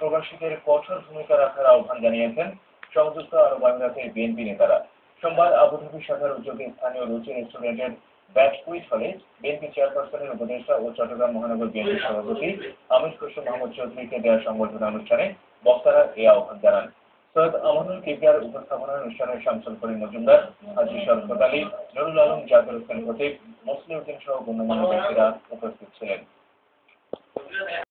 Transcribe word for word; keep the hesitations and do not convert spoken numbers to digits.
প্রবাসীদের কঠোর ভূমিকা রাখার আহ্বান জানিয়েছেন সংযুক্ত আরব আমিরাতের বিএনপি নেতারা। সোমবার আবুধাবি শাখার উদ্যোগে স্থানীয় রুচি রেস্টুরেন্টের ব্যাটকুইট হলে বিএনপি চেয়ারপারসনের উপদেষ্টা ও চট্টগ্রাম মহানগর বিএনপির সভাপতি আমির খসরু মাহমুদ চৌধুরীকে দেওয়া সংবর্ধনা অনুষ্ঠানে বক্তারা এই আহ্বান জানান। সৈয়দ আমানুল কিবরিয়ার উপস্থাপনা অনুষ্ঠানে শামসুল করিম মজুমদার, হাজী শওকত আলী, নুরুল আলম, জাকির হোসেন খতিব, মুসলিউদ্দিন সহ গণ্যমান্য ব্যক্তিরা উপস্থিত ছিলেন।